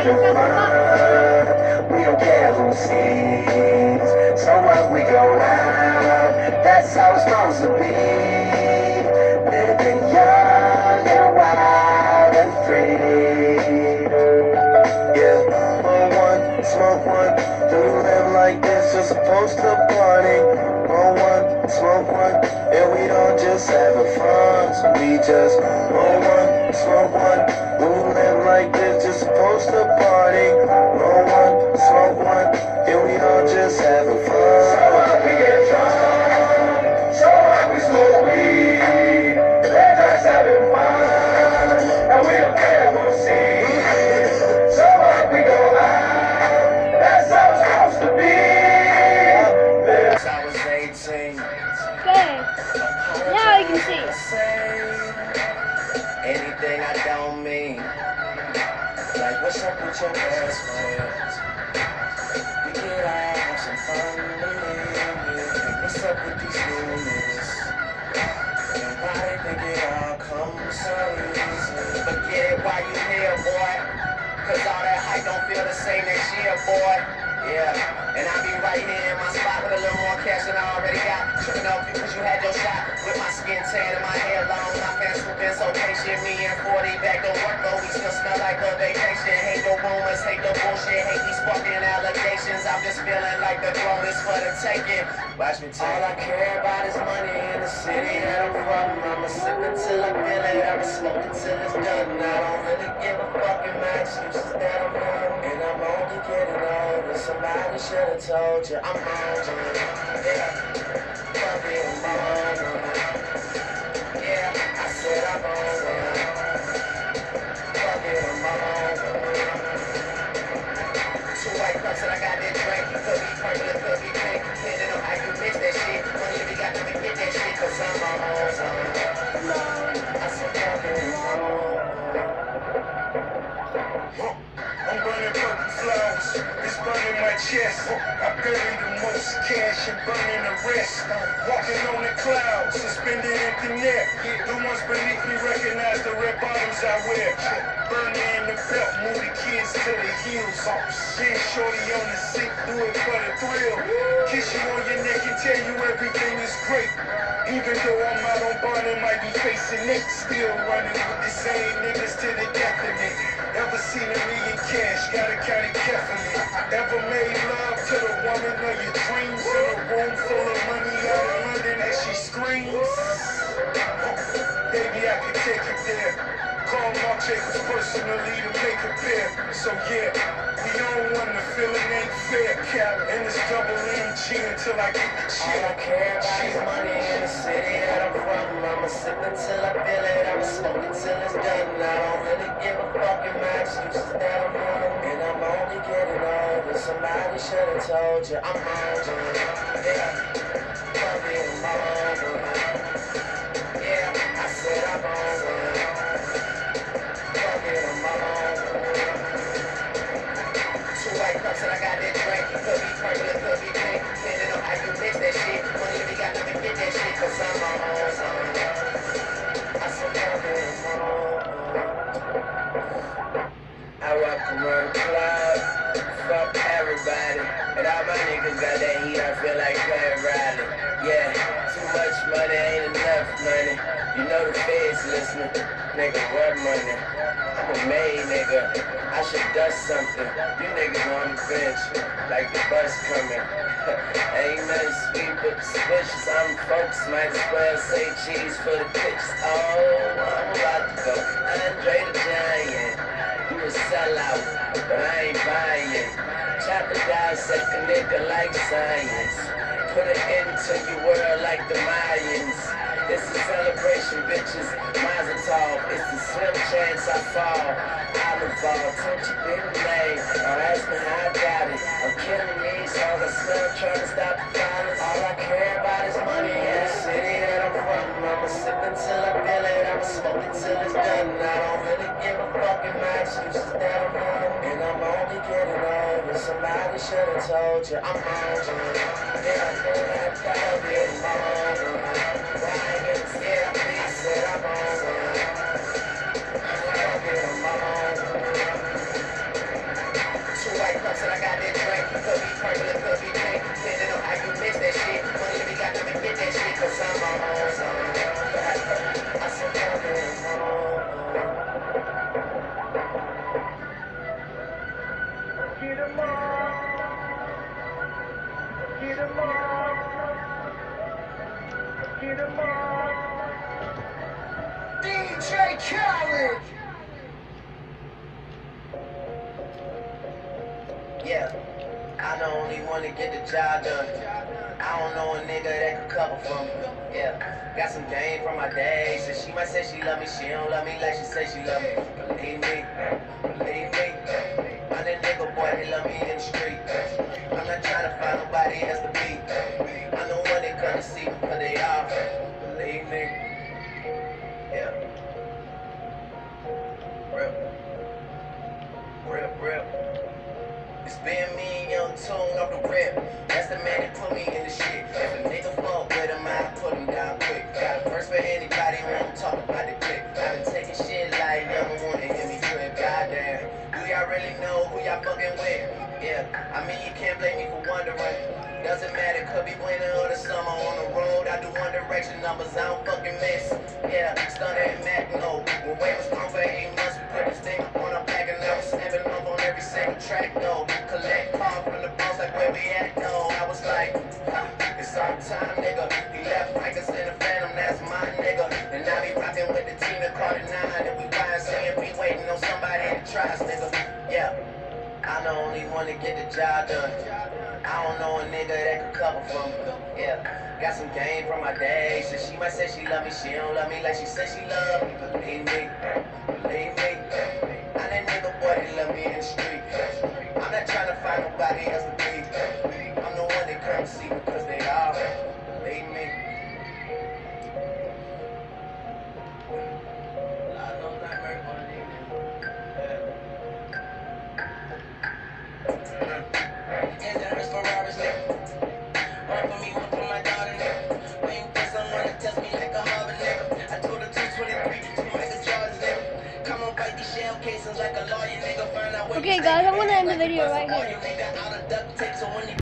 having fun. We don't care who sees. So what, we go out. That's how it's supposed to be. Living young and wild and free. Yeah, roll one, smoke one. Do live like this, you're supposed to party. Roll one, smoke one, and we all just having fun. So we just roll one, smoke one. Do live like this, you're supposed to party. Roll one, smoke one, and we all just having fun. So what, we get drunk. So what, we smoke weed. We're just having fun, and we don't care who sees. So what, we go out. That's how it's supposed to be. Since I was 18. Okay. Now you can see. Anything I don't mean. Like what's up with your best friends? We get out, have some fun with me. What's up with these rumors? And why they think it all comes so easy? Forget it while you here, boy. Cause all that hype don't feel the same next year, boy. Yeah, and I be right here in my spot with a little more cash than I already got. Tripping off you cause you had your shot. With my skin tan and my hair long, my fans who been so patient. Me and 40 back to work, but we still smell like a vacation. Hate the rumors, hate the bullshit, hate these fucking allegations. I'm just feeling like the throne is for the taking. Watch me take. All I care about is money in the city that I'm from. I'ma sip until I feel it, I'ma smoke until it's done. I don't really give a fuck in my excuses that I'm young. And I'm only getting older. Somebody should've told you I'm hungry. Yeah, fuck it, I'm hungry. Yeah, I said I'm hungry. Fuck it, I'm hungry. 2 white cups and I got that drink. You could be purple, it could be pink. Depending on how you mix that shit. Money we got to get that shit. Cause I'm hungry. I said fuck it, I'm hungry. I'm burning purple flowers, it's burning my chest. I bury the most cash and burning the rest. Walking on the clouds, suspended in the net. The ones beneath me recognize the red bottoms I wear. Burning in the belt, move the kids to the heels. Then shorty on the seat, do it for the thrill. Kiss you on your neck and tell you everything is great. Even though I'm out on bond and might be facing it, still running with the same niggas to the death of it. Ever seen $1 million cash, gotta count it carefully. Ever made love to the woman of your dreams in a room full of money out in London as she screams? Baby, I can take it there. Call Marc Jacobs personally to make a pair. So yeah, we on one, the feeling ain't fair, Cap. And it's double MG until I get the check. All I care about is money in the city that I'm from. I'ma sip until I feel it, I'ma smoke until it's done. I don't really give a fuck in my excuses that I'm young. And I'm only getting older. Somebody should've told you I'm hungry. Yeah, fuck it, I'm hungry. Yeah, I said I'm hungry. Fuck it, I'm hungry. 2 white cups and I got that drink. It could be purple, it could be pink. Depending on how you mix that shit. Money we got to get that shit. Cause I'm hungry. I said fuck it, I'm hungry. I walk around the club, fuck everybody. And all my niggas got that heat, I feel like playing Riley. Yeah, too much money ain't enough money. You know the feds listening. Nigga, what money? I'm a made nigga. I should dust something. You niggas on the bench, like the bus coming. Ain't nothing sweet but the swish. Some folks might as well say cheese for the pictures. Oh, I'm about to go Andre the Giant. You a sellout, but I ain't buying. Chop it down, set the nigga like science. Put it into your world like the Mayans. It's a celebration, bitches. Mazel tov. It's a slim chance I fall. I'll fall. Don't you be the name. Don't ask me how I got it. I'm killing these hoes. I smell trying to stop the violence. All I care about is money in the city that I'm from. I'ma sip until I feel it. I'ma smoke until it's done. I don't really give a fuck in my excuses that I'm young. And I'm only getting older. Somebody should've told you I'm hungry. Yeah, I know that I'll be hungry. Yeah, I said I'm hungry. I'm hungry. Yeah, I the only one to get the job done. I don't know a nigga that could cover for me. Yeah, got some game from my day. So she might say she love me, she don't love me like she say she love me. Believe me, believe me. I'm that nigga boy, they love me in the street. I'm not trying to find nobody else to be. I'm the one they come to see because they are. Believe me. Yeah. Real. Real, real. It's been me and Young Tune off the rip. That's the man that put me in the shit. If a nigga fuck with him, I put him down quick. Got a verse for anybody who won't talk about the clip. I been taking shit like y'all wanna hear me drip. Goddamn, do y'all really know who y'all fucking with? Yeah, I mean you can't blame me for wondering. Doesn't matter, could be winter or the summer. On the road, I do One Direction numbers, I don't fucking miss. Yeah, Stunner and Magno. When Wave was gone for 8 months, we put this thing up on our back and I was snapping up on every single track, though. Collect calls from the boss, like where we at, though. I was like, it's our time, nigga. He left Rikers in the Phantom, that's my nigga. And I be rocking with the team that caught it 9. And we buying CMP, waiting on somebody to try us, nigga. Yeah, I'm the only one to get the job done. I don't know a nigga that could cover for me. Yeah, got some game from my day. So she might say she love me, she don't love me like she say she love me. Believe me, believe me. I'm that nigga boy, they love me in the street. I'm not trying to find nobody else to be. I'm the one they come to see because they are. Believe me. I know not very funny. Yeah, that hurts for Robert's nigga. One for me, one for my daughter, nigga. When you get someone to test me like a Harvard nigga. I told her 223, 2 Michael Jordan, nigga. Come on, fight these shell casings like a lawyer, nigga. Find out what Okay, guys, I'm gonna end the video right here. nigga out of duct tape, so when you